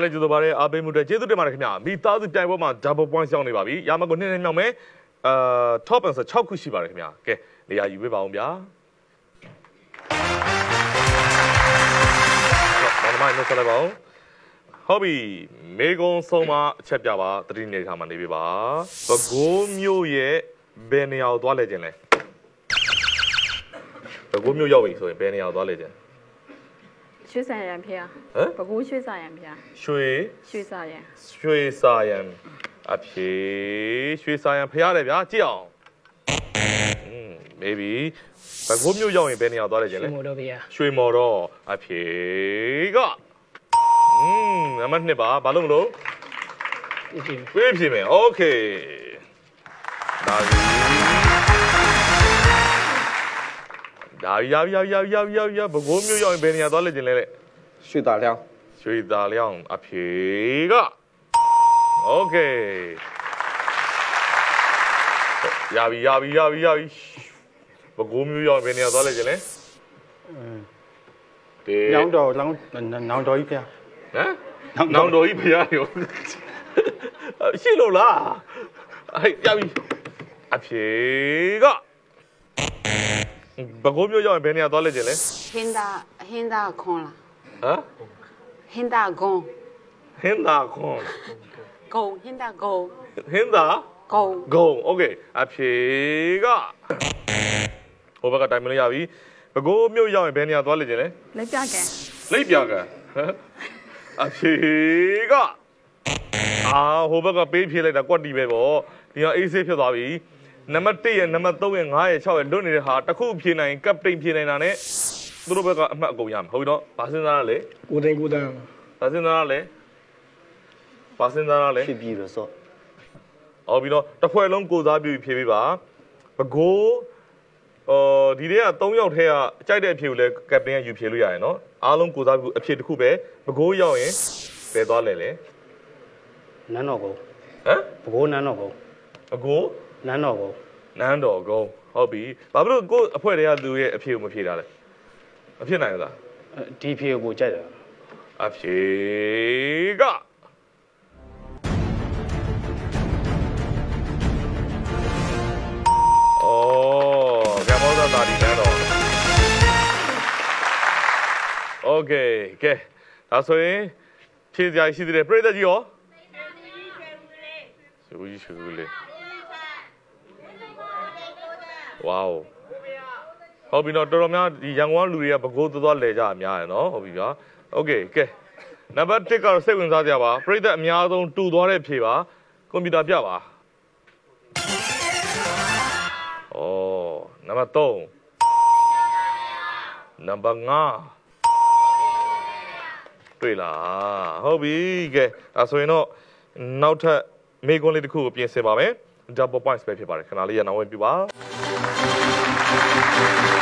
လည်းကျေးဇူးပါတယ်အားပေးမှုတွေကျေးဇူးတင်ပါတယ်ခင်ဗျာမိသားစုတိုင်ပေါ်မှာ double point ရောက်နေပါပြီရမကိုနှစ်နှစ်မြောက်မယ်top answer 6ခုရှိပါတယ်ခင်ဗျာကဲနေရာယူပေးပါအောင်ဗျာဘာမှမဆက်လိုက်ပါဘူးဟုတ်ပြီမေကွန်ဆုံးမအချက်ပြပါတတိနေထားမှာနေပြီပါပဲခူးမြို့ရဲ့ဘယ်နေရာကိုသွားလဲခြင်းလဲပဲခူးမြို့ရောက်ပြီဆိုရင်ဘယ်နေရာကိုသွားလဲခြင်းရွှေစာရန်ဖေးပဲခူးရွှေစာရန်ဖေးရွှေစာရန်အဖြေရွှေစာရန်ဖေးရတယ်ဗျာကြည့်အောင်maybe ပဲခူးမြို့ရောက်ရင်ဘယ်နေရာသွားလဲခြင်းလဲရွှေမော်တော်အဖြေကနံပါတ်2ပါဘာလို့မလို့ပြေးပြေးမယ်โอเคဒါပြီဘကိုးမျိုးရောက်ရင်ဘယ်နေရာသွားလဲကျင်လဲရွှေသားလျောင်းအဖြေကโอเคရပြီဘကိုးမျိုးရောက်ဘယ်နေရာသွားလဲကျင်လဲနောင်တော်ကြီးဖေဟမ်နောင်တော်ကြီးဖေရောရှိလို့လားရပြီအဖြေကဘကိုးမျိုးရောက်ရင်ဘယ်နေရာသွားလဲကျင်လဲဟင်ဒါခွန်လားဟင်ဒါဂုံโอเคအဖြေကဟိုဘက်ကတိုင်မလို့ရပြီဘကိုးမျိုးရောက်ရင်ဘယ်နေရာသွားလဲကျင်လဲလက်ပြကန်အဖြေကဟိုဘက်ကပေးဖြေလိုက်တာကွက်တီပဲပေါ့ဒီကအေးဆေးဖြစ်သွားပြီနံပါတ်1ရဲ့နံပါတ်3ရဲ့5ရဲ့6ရဲ့လွတ်နေတဲ့ဟာတစ်ခုဖြေနိုင်ကပ်တိန်ဖြေနိုင်တာနဲ့သူတို့ဘက်ကအမှတ်အကုန်ရမှာဟုတ်ပြီတော့ဘာစဉ်းစားရလဲကိုတန်းဘာစဉ်းစားရလဲဖြစ်ပြီးတော့ဆိုဟုတ်ပြီတော့တစ်ဖွဲ့လုံးကိုစားပြီးဖြေပေးပါဘကိုးဒီထဲက3ယောက်ထဲကကြိုက်တဲ့အဖြေကိုလည်းကပတင်ကယူဖြေလို့ရရင်နော်အားလုံးကိုစားပြီးအဖြေတစ်ခုပဲဘကိုးရောက်ရင်ဘယ်သွားလဲနန်းတော်ကုန်းဘကိုးနန်းတော်ကုန်းနန်းတော်ကုန်းဟုတ်ပြီဘာဖြစ်လို့ကိုယ့်အဖွဲ့တွေကသူရဲ့အဖြေကိုမဖြေတာလဲမဖြစ်နိုင်ဘူးလားဒီဖြေကိုကြိုက်တာအဖြေကကမောသာတာဒီနန်းတော်โอเคကဲဒါဆိုရင်ဖြေစရာရှိသေးတယ်ပြည့်သက်ကြီးရောရှူလေးဝေါဟုတ်ပြီနော်တော်တော်များဒီရန်ကုန်ကလူတွေကဘကိုးသွားလဲကြအများရယ်နော်ဟုတ်ပြီဗျာโอเคကဲနံပါတ်1ကတော့စိတ်ဝင်စားကြပါပြည့်သက်အများဆုံးတူသွားတဲ့ဖြေပါကွန်ပျူတာပြပါနံပါတ်3နံပါတ်5တွေ့လားဟုတ်ပြီကဲဒါဆိုရင်တော့နောက်ထပ်မေကွန်လေးတစ်ခုကိုပြင်ဆင်ပါမယ် double points ပဲဖြစ်ပါတယ်ခဏလေးရအောင်ဝင်ပြပါ